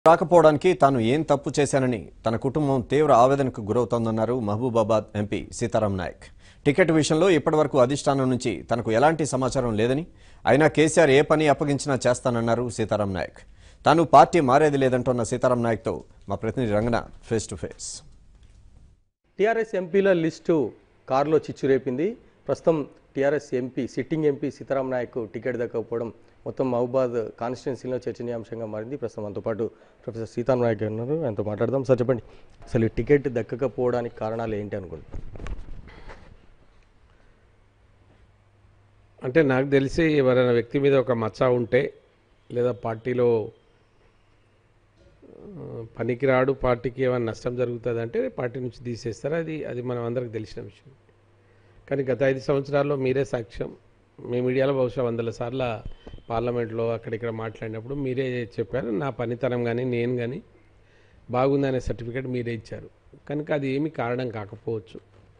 రాకపోవడానికి తాను ఏం తప్పు చేశానని తన కుటుంబం తీవ్ర ఆవేదనకు గురవుతోందన్నారు మహబూబాబాద్ ఎంపీ సీతారాం నాయక్. టికెట్ విషయంలో ఇప్పటివరకు అధిష్టానం నుంచి తనకు ఎలాంటి సమాచారం లేదని, అయినా కేసీఆర్ ఏ పని అప్పగించినా చేస్తానన్నారు సీతారాం నాయక్. తాను పార్టీ మారేది లేదంటున్న సీతారాం నాయక్తో మా ప్రతినిధి Rangana face to face. TRS ఎంపీల లిస్టు కారులో చిచ్చు రేపింది. ప్రస్తుతం TRS MP sitting MP Sitaram Nayak ticket దక్కకపోవడం మొత్తం మహబూబాద్ కాన్స్టిట్యున్సీలో చర్చనీయాంశంగా మారింది. ప్రస్తుతం మనతో పాటు ప్రొఫెసర్ సీతారాం నాయక్ ఉన్నారు, ఆయనతో మాట్లాడదాం. సార్ చెప్పండి, అసలు ఈ టికెట్ దక్కకపోవడానికి కారణాలు ఏంటి అనుకుంటున్నారు? అంటే నాకు తెలిసి ఎవరైనా వ్యక్తి మీద ఒక మచ్చ ఉంటే లేదా పార్టీలో పనికిరాడు, పార్టీకి ఏమైనా నష్టం జరుగుతుంది అంటే పార్టీ నుంచి తీసేస్తారు. అది మనం అందరికి తెలిసిన విషయం. కానీ గత 5 సంవత్సరాల్లో మీరే సాక్ష్యం. మీ మీడియాలో బహుశా 100 సార్లు పార్లమెంట్లో అక్కడిక్కడ మాట్లాడినప్పుడు మీరే చెప్పారు, నా పనితనం కానీ నేను కానీ బాగుందనే సర్టిఫికేట్ మీరే ఇచ్చారు. కనుక అది ఏమీ కారణం కాకపోవచ్చు.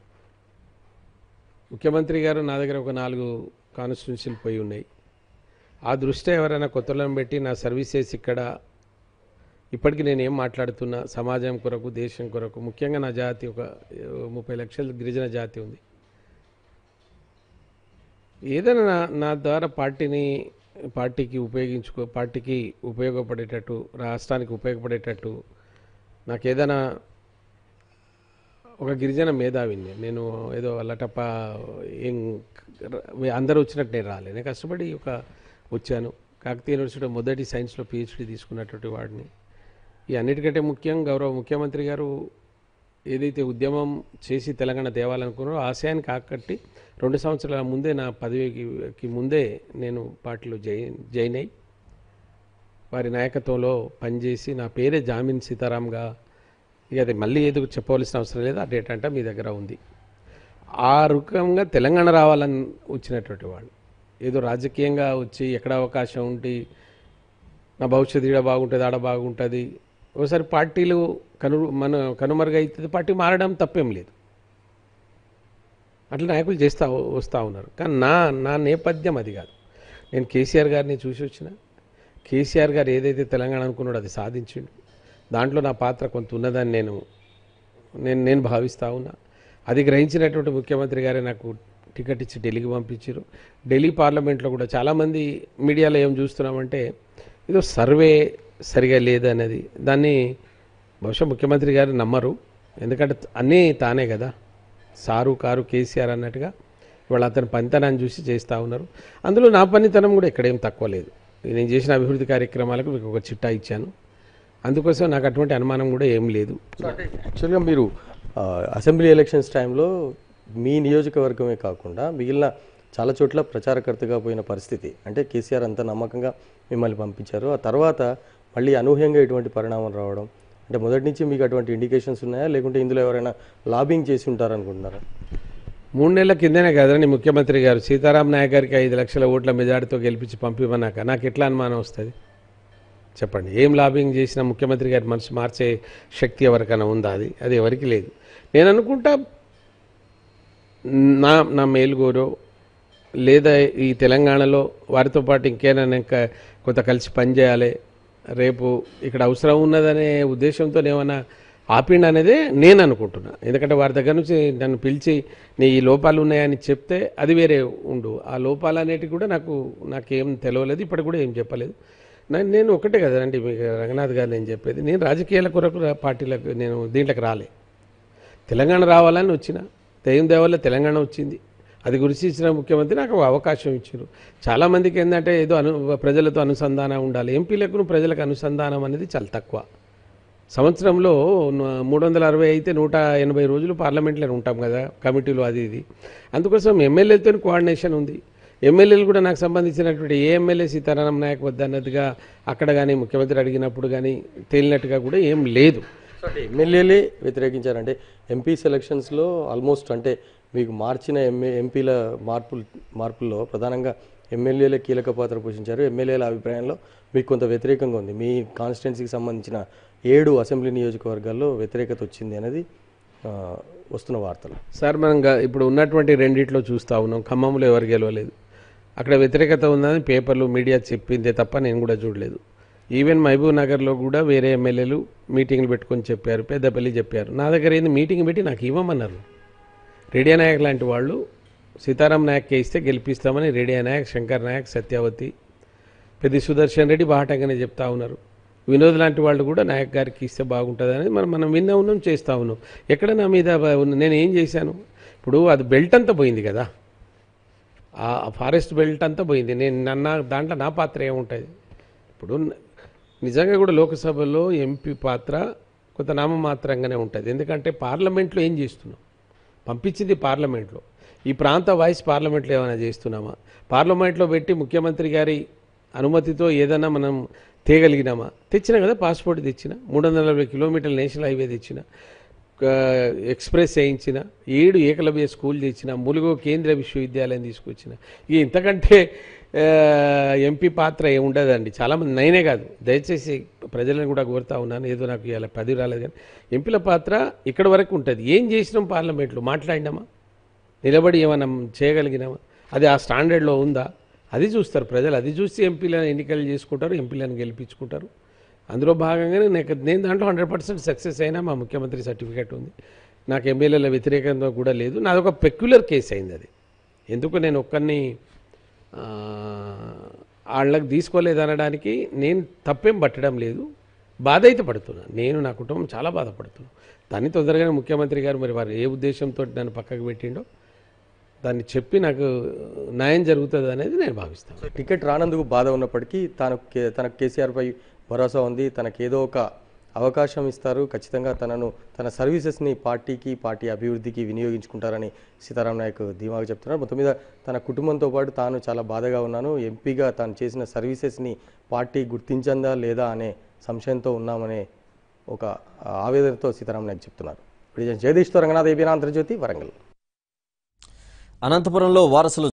ముఖ్యమంత్రి గారు నా దగ్గర ఒక 4 కాన్స్టిట్యున్సీలు పోయి ఉన్నాయి. ఆ దృష్ట్యా ఎవరైనా కొత్తలను పెట్టి నా సర్వీసెస్ ఇక్కడ ఇప్పటికీ నేను ఏం మాట్లాడుతున్నా సమాజం కొరకు, దేశం కొరకు, ముఖ్యంగా నా జాతి ఒక 30 లక్షల గిరిజన జాతి ఉంది. ఏదైనా నా ద్వారా పార్టీకి ఉపయోగపడేటట్టు, రాష్ట్రానికి ఉపయోగపడేటట్టు నాకు ఏదైనా ఒక గిరిజన మేధావిని నేను ఏదో అల్లటప్ప ఏం అందరూ వచ్చినట్టు నేను రాలే. నేను కష్టపడి వచ్చాను. కాకతీయ యూనివర్సిటీ మొదటి సైన్స్లో PhD తీసుకున్నటువంటి వాడిని. ఈ అన్నిటికంటే ముఖ్యం గౌరవ ముఖ్యమంత్రి గారు ఏదైతే ఉద్యమం చేసి తెలంగాణ తేవాలనుకున్నారో ఆశయానికి ఆకట్టి 2 సంవత్సరాల ముందే నా పదవికి ముందే నేను పార్టీలో జాయిన్ అయ్యి వారి నాయకత్వంలో పనిచేసి నా పేరే జామీన్ సీతారాంగా, ఇక అది మళ్ళీ ఏదో చెప్పవలసిన అవసరం లేదు, ఆ డేటా అంటే మీ దగ్గర ఉంది. ఆ రకంగా తెలంగాణ రావాలని వచ్చినటువంటి వాళ్ళు ఏదో రాజకీయంగా వచ్చి ఎక్కడ అవకాశం ఉండి నా భవిష్యత్తు ఈడ బాగుంటుంది ఆడ బాగుంటుంది, ఒకసారి పార్టీలు కనుమరుగైతుంది, పార్టీ మారడం తప్పేం లేదు. అట్లా నాయకులు వస్తూ ఉన్నారు. కానీ నా నేపథ్యం అది కాదు. నేను కేసీఆర్ గారిని చూసి వచ్చిన. కేసీఆర్ గారు ఏదైతే తెలంగాణ అనుకున్నాడో అది సాధించిండు. దాంట్లో నా పాత్ర కొంత ఉన్నదని నేను భావిస్తూ ఉన్నా. అది గ్రహించినటువంటి ముఖ్యమంత్రి గారే నాకు టికెట్ ఇచ్చి ఢిల్లీకి పంపించారు. ఢిల్లీ పార్లమెంట్లో కూడా చాలామంది మీడియాలో ఏం చూస్తున్నామంటే ఏదో సర్వే సరిగా లేదనేది. దాన్ని బహుశా ముఖ్యమంత్రి గారు నమ్మరు. ఎందుకంటే అన్నీ తానే కదా, సారు కారు కేసీఆర్ అన్నట్టుగా ఇవాళ అతని పనితనాన్ని చూసి చేస్తూ ఉన్నారు. అందులో నా పనితనం కూడా ఎక్కడేం తక్కువ లేదు. నేను చేసిన అభివృద్ధి కార్యక్రమాలకు మీకు ఒక చిట్టా ఇచ్చాను. అందుకోసం నాకు అటువంటి అనుమానం కూడా ఏం లేదు. యాక్చువల్గా మీరు అసెంబ్లీ ఎలక్షన్స్ టైంలో మీ నియోజకవర్గమే కాకుండా మిగిలిన చాలా చోట్ల ప్రచారకర్తగా పోయిన పరిస్థితి. అంటే కేసీఆర్ అంత నమ్మకంగా మిమ్మల్ని పంపించారు. ఆ తర్వాత మళ్ళీ అనూహ్యంగా ఇటువంటి పరిణామం రావడం, అంటే మొదటి నుంచి మీకు అటువంటి ఇండికేషన్స్ ఉన్నాయా, లేకుంటే ఇందులో ఎవరైనా లాబింగ్ చేసి ఉంటారనుకుంటున్నారా? 3 నెలల కిందనే కదండి ముఖ్యమంత్రి గారు సీతారాం నాయక్ గారికి 5 లక్షల ఓట్ల మెజార్టీతో గెలిపించి పంపిమన్నాక నాకు ఎట్లా అనుమానం వస్తుంది చెప్పండి? ఏం లాబింగ్ చేసినా ముఖ్యమంత్రి గారి మనసు మార్చే శక్తి ఎవరికైనా ఉందా? అది ఎవరికి లేదు. నేను అనుకుంటా నా మేలుగోరో లేదా ఈ తెలంగాణలో వారితో పాటు ఇంకేమైనా కొంత కలిసి పనిచేయాలి, రేపు ఇక్కడ అవసరం ఉన్నదనే ఉద్దేశంతో ఏమైనా ఆపిండి అనేది నేను అనుకుంటున్నా. ఎందుకంటే వారి దగ్గర నుంచి నన్ను పిలిచి నీ ఈ లోపాలు ఉన్నాయని చెప్తే అది వేరే ఉండు. ఆ లోపాలు అనేటివి కూడా నాకేం తెలియలేదు, ఇప్పటికి కూడా ఏం చెప్పలేదు. నేను ఒకటే కదండి మీకు రంగనాథ్ గారు నేను చెప్పేది, నేను రాజకీయాల కొరకు పార్టీలకు నేను దీంట్లోకి రాలే. తెలంగాణ రావాలని వచ్చిన, దయ్యం దేవల్ల తెలంగాణ వచ్చింది. అది గురించి ఇచ్చిన ముఖ్యమంత్రి నాకు అవకాశం ఇచ్చారు. చాలామందికి ఏంటంటే ఏదో ప్రజలతో అనుసంధానం ఉండాలి. ఎంపీలకు ప్రజలకు అనుసంధానం అనేది చాలా తక్కువ. సంవత్సరంలో 360 అయితే 180 రోజులు పార్లమెంట్లో ఉంటాం కదా, కమిటీలు అది ఇది. అందుకోసం ఎమ్మెల్యేలతో కోఆర్డినేషన్ ఉంది. ఎమ్మెల్యేలు కూడా నాకు సంబంధించినటువంటి ఏ ఎమ్మెల్యే సీతారాం నాయక్ వద్దన్నట్టుగా అక్కడ కానీ ముఖ్యమంత్రి అడిగినప్పుడు కానీ తేలినట్టుగా కూడా ఏం లేదు. ఎమ్మెల్యేలే వ్యతిరేకించారంటే ఎంపీ సెలక్షన్స్లో ఆల్మోస్ట్ అంటే మీకు మార్చిన ఎంపీల మార్పుల్లో ప్రధానంగా ఎమ్మెల్యేలే కీలక పాత్ర పోషించారు. ఎమ్మెల్యేల అభిప్రాయంలో మీకు కొంత వ్యతిరేకంగా ఉంది. మీ కాన్స్టిట్యున్సీకి సంబంధించిన 7 అసెంబ్లీ నియోజకవర్గాల్లో వ్యతిరేకత వచ్చింది అనేది వస్తున్న వార్తలు. సార్ మనం ఇప్పుడు ఉన్నటువంటి రెండిట్లో చూస్తూ ఉన్నాం. ఖమ్మంలో ఎవరు గెలవలేదు, అక్కడ వ్యతిరేకత ఉందని పేపర్లు మీడియా చెప్పిందే తప్ప నేను కూడా చూడలేదు. ఈవెన్ మహబూబ్ నగర్లో కూడా వేరే ఎమ్మెల్యేలు మీటింగ్లు పెట్టుకొని చెప్పారు, పెద్దపల్లి చెప్పారు. నా దగ్గర ఏంది మీటింగ్ పెట్టి నాకు ఇవ్వమన్నారు. రేడియా నాయక్ లాంటి వాళ్ళు సీతారాం నాయక్కే ఇస్తే గెలిపిస్తామని రేడియా నాయక్, శంకర్ నాయక్, సత్యావతి, పెద్ది సుదర్శన్ రెడ్డి బాహటంగానే చెప్తా ఉన్నారు. వినోద్ లాంటి వాళ్ళు కూడా నాయక్ గారికి ఇస్తే బాగుంటుంది అనేది మనం విన్నా ఉన్నాం, చేస్తూ ఉన్నాం. ఎక్కడ నా మీద నేను ఏం చేశాను? ఇప్పుడు అది బెల్ట్ అంతా పోయింది కదా, ఆ ఫారెస్ట్ బెల్ట్ అంతా పోయింది. దాంట్లో నా పాత్ర ఏముంటుంది? ఇప్పుడు నిజంగా కూడా లోక్సభలో ఎంపీ పాత్ర కొంత నామమాత్రంగానే ఉంటుంది. ఎందుకంటే పార్లమెంట్లో ఏం చేస్తున్నాం? పంపించింది పార్లమెంట్లో. ఈ ప్రాంత వాయిస్ పార్లమెంట్లో ఏమైనా చేస్తున్నామా? పార్లమెంట్లో పెట్టి ముఖ్యమంత్రి గారి అనుమతితో ఏదైనా మనం తేగలిగినామా? తెచ్చినా కదా, పాస్పోర్ట్ తెచ్చిన, 340 కిలోమీటర్ల నేషనల్ హైవే తెచ్చిన, ఎక్స్ప్రెస్ వేయించిన, 7 ఏకలవ్య స్కూల్ తెచ్చిన, ములుగు కేంద్రీయ విశ్వవిద్యాలయం తీసుకొచ్చిన. ఇక ఇంతకంటే ఎంపీ పాత్ర ఏముండదండి. చాలామంది, నేనే కాదు, దయచేసి ప్రజలను కూడా కోరుతా ఉన్నాను, ఏదో నాకు ఇలా 10 రాలేదు కానీ ఎంపీల పాత్ర ఇక్కడ వరకు ఉంటుంది. ఏం చేసినాం? పార్లమెంట్లో మాట్లాడినామా? నిలబడి ఏమైనా చేయగలిగినామా? అది ఆ స్టాండర్డ్లో ఉందా? అది చూస్తారు ప్రజలు. అది చూసి ఎంపీలను ఎన్నికలు చేసుకుంటారు, ఎంపీలను గెలిపించుకుంటారు. అందులో భాగంగానే నేను దాంట్లో 100% సక్సెస్ అయినా. మా ముఖ్యమంత్రి సర్టిఫికేట్ ఉంది. నాకు ఎమ్మెల్యేల వ్యతిరేకంగా కూడా లేదు. నాదొక పెక్యులర్ కేసు అయింది. అది ఎందుకు నేను ఒక్కరిని వాళ్ళకి తీసుకోలేదు అనడానికి నేను తప్పేం పట్టడం లేదు. బాధ అయితే పడుతున్నాను. నేను, నా కుటుంబం చాలా బాధపడుతున్నాను. దాన్ని తొందరగానే ముఖ్యమంత్రి గారు మరి వారు ఏ ఉద్దేశంతో నన్ను పక్కకు పెట్టిండో దాన్ని చెప్పి నాకు న్యాయం జరుగుతుంది అనేది నేను భావిస్తాను. టికెట్ రానందుకు బాధ ఉన్నప్పటికీ తనకు కేసీఆర్పై భరోసా ఉంది. తనకేదో ఒక అవకాశం ఇస్తారు, ఖచ్చితంగా తన సర్వీసెస్ని పార్టీ అభివృద్ధికి వినియోగించుకుంటారని సీతారాం నాయక్ ధీమాగా చెప్తున్నారు. మొత్తం మీద తన కుటుంబంతో పాటు తాను చాలా బాధగా ఉన్నాను, ఎంపీగా తాను చేసిన సర్వీసెస్ని పార్టీ గుర్తించిందా లేదా అనే సంశయంతో ఉన్నామనే ఒక ఆవేదనతో సీతారాం నాయక్ చెప్తున్నారు. జగదీష్తో రంగనాథ్, ABN ఆంధ్రజ్యోతి, వరంగల్. అనంతపురంలో వారసులు